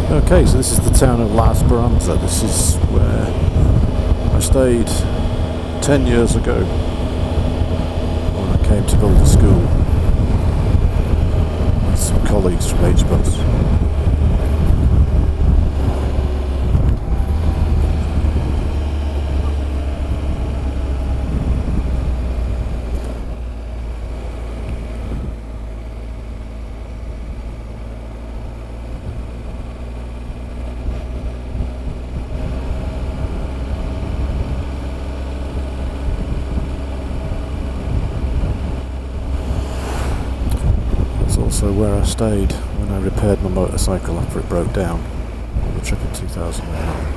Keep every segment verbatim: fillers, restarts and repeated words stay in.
Okay, so this is the town of La Esperanza. This is where I stayed ten years ago when I came to build a school with some colleagues from H bus. Also where I stayed when I repaired my motorcycle after it broke down on the trip in two thousand nine.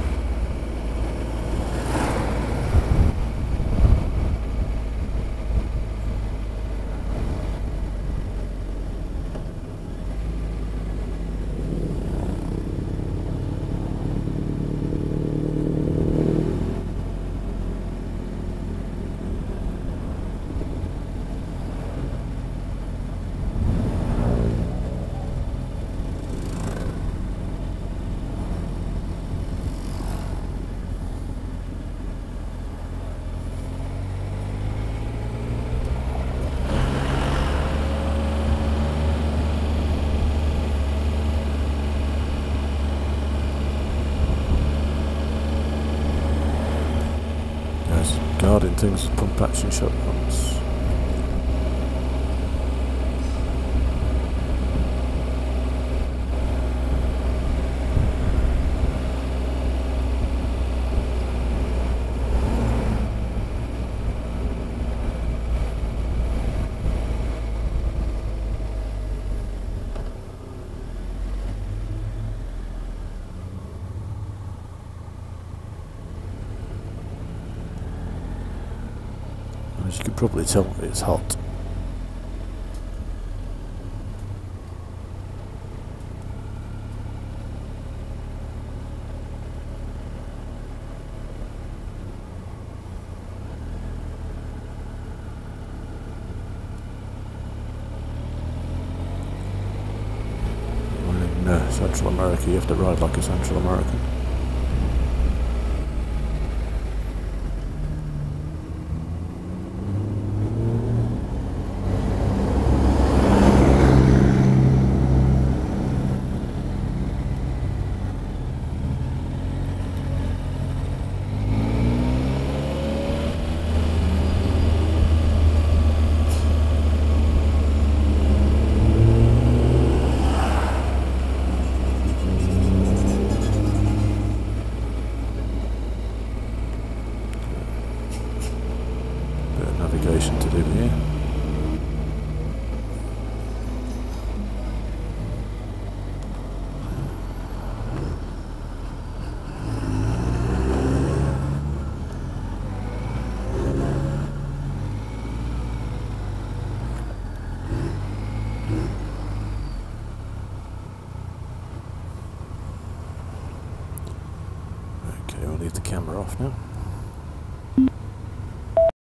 Guarding things with pump action shotguns. As you can probably tell, it's hot. When in uh, Central America, you have to ride like a Central American. Navigation to do here. Okay, I'll leave the camera off now.